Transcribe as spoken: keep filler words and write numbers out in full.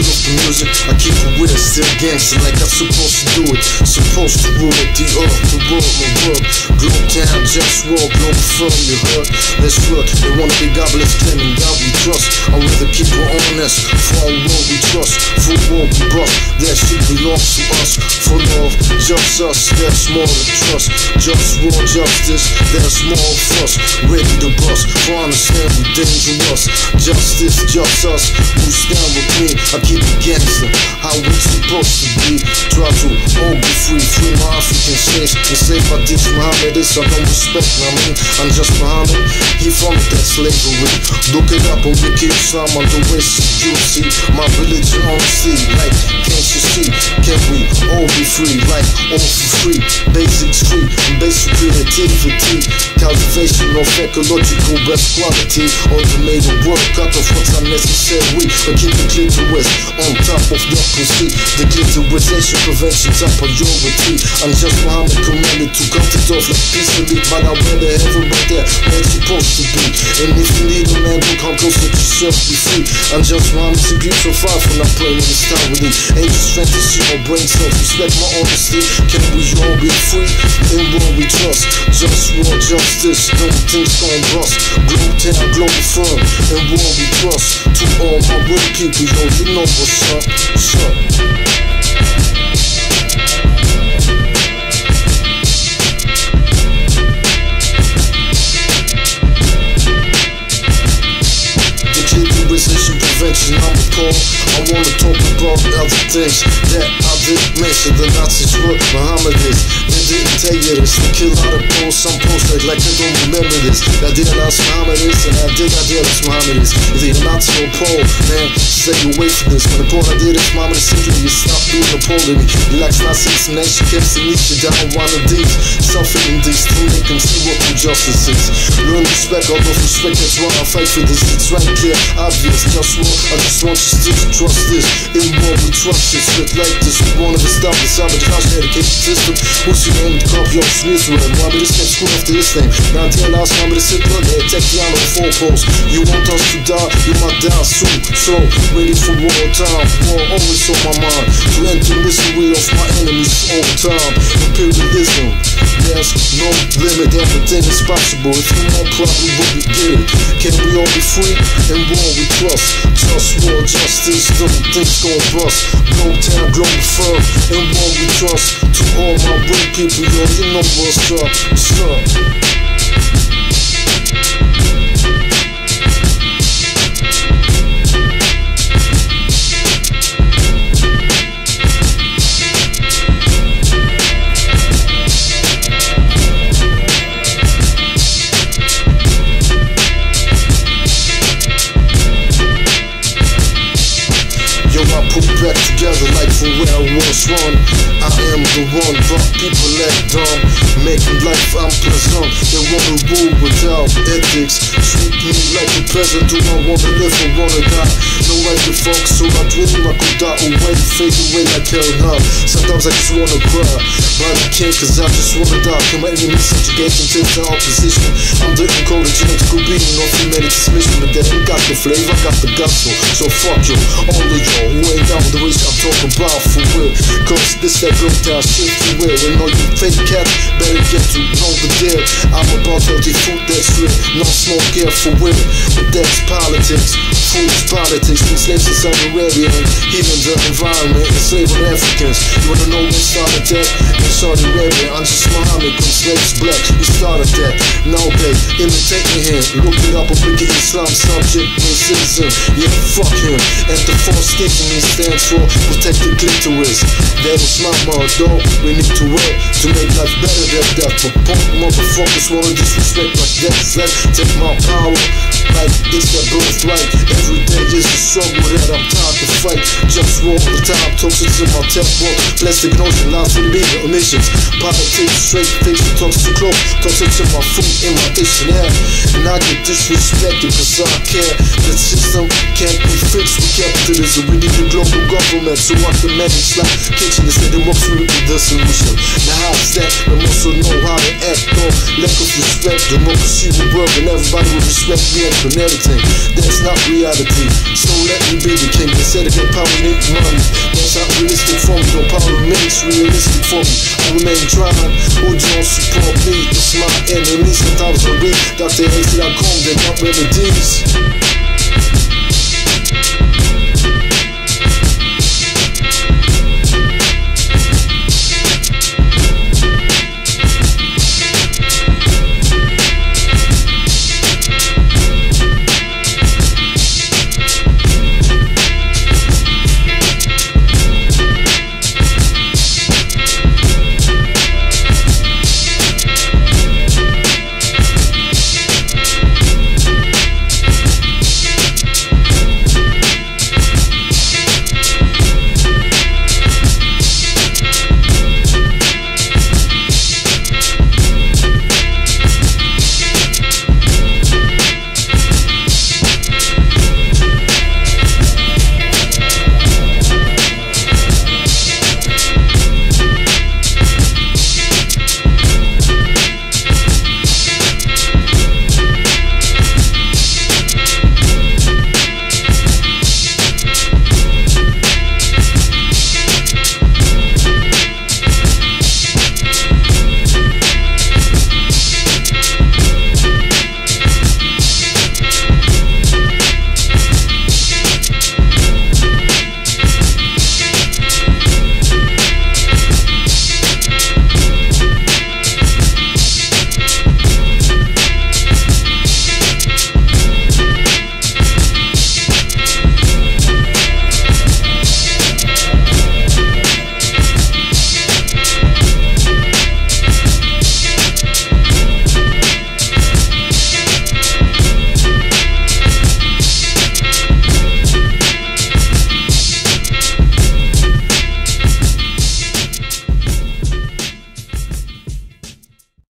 of the music, I keep it with it, still gangster like I'm supposed to do it. Supposed to rule it, the earth, the world, my work. Globaltown, JustWar, Globalfirm, you heard? Let's look, they wanna be godless, claiming God we trust. I'd rather keep it honest, for our world we trust. For world we bust, that shit belongs to us. For love, just us, there's more to trust. Just war, justice, there's more of us. Ready to bust, for understand we dangerous. Justice, just us, who stand with me. I keep it gangster, how we supposed to be. Try to all be free, free my African slaves. And slave I teach Muhammad this, I don't respect, I mean, I'm just Muhammad. He founded that slavery. Look it up on Wiki Islam on the West. You see, my religion honesty, like, can't you see? Can we all be free, like, all for free? Basics free, and basic creativity. Cultivation of ecological best quality. Automated work, cut off what's unnecessary. But keep the clitoris on top of the pussy. The clitorisation prevention's a priority. I'm just Muhammad commanded to cut it off like peacefully. But I wear the heaven right there where it's supposed to be. And if you need a man, don't come close, let yourself be free. I'm just Muhammad's a beautiful fire for not playing in this town with me. Ain't just fantasy or brain cells, respect my honesty. Can we all be free? In what we trust. Just war, justice, no things gon' bust. Globaltown, Globalfirm, in what we trust. To all my real people, yo, you know what's up, what's up. Declitorization prevention, I'm appalled. I wanna talk about other things that I didn't mention. The Nazis were Muhammad is. They didn't tell you this. They kill out of posts, some posts like, like they don't remember this. I did ask Muhammad is, and I did I did ask Muhammad is. If you're not so Paul, man, stay away from this. When the Paul I did is Muhammad is thinking you stop being a Paul to me. He likes Nazis and then she kept to meet you down one of these. Suffering these to make them see what true justice is. Learn respect, out of respect, that's why I fight for this. It's right clear, obvious, just war. I just want you still to trust this. In war we trust it, split like this. We wanna stop the sabotage education system. What's your name? The copy of Smith's with him. Muhammad is next school after this name. Now the last Muhammad is sitting on there, take the on the four posts. You want us to die, you might die soon. So, ready for war time. War always on my mind. To end the misery of my enemies all time. Imperialism, there's no limit. Everything is possible. If you want probably what we get it. Can we all be free? In war we trust. Just war, justice, no things gon' bust. Globaltown, Globalfirm, in war we trust. To all my real people, yo, you know what's up, what's up. Back together like from where I was one. I am the one, but people act dumb, making life unpleasant. They wanna rule without ethics. Treat me like a peasant. Do I wanna live or wanna die? No right to fuck, so I dream I could die away, fade away like hell now. Sometimes I just wanna cry, but I can't cause I just wanna die. Can my enemies subjugate into the opposition? I'm the encouraging to be no humanity's mission. But they ain't got the flavor, I got the gospel. So fuck you, all of y'all who ain't down the race I'm talking about for real. Cause this that girl down shit for real. And all you fake cats better get to know the deal. I'm about healthy food that's real, no smoke air for real. But that's politics, food's politics. These slaves in Saudi Arabia and healing the environment, enslaving Africans. You wanna know what started that? In Saudi Arabia, I'm just Muhammad, cause slaves black. We started that, now they imitate me here. Look it up on Wiki Islam, subject and citizen. Yeah, fuck him. And the false thinking he stands for protect the clitoris. That is my motto. We need to work to make life better than that. But punk motherfuckers wanna disrespect like that. Let take my power like it's their birthright. Every day is a struggle that I'm tired to fight. Just war all the time, toxic in my temple. Plastic notion, lies for me, emissions. Politics, straight face, toxic clothes. Toxic in my food, in my dictionary. And I get disrespected cause I care. The system can't be fixed with capitalism. We need a global government so I can manage like kitchen instead of walk through the solution. Now how's that? We also know how to act though. Lack of respect, democracy will work and everybody will respect me and and everything. That's not reality. So let me be the king. They said that power need money. That's not realistic for me. No power remains realistic for me. I remain trying. Who don't support me? It's my enemies. Sometimes I read Doctor H dot com. They got remedies.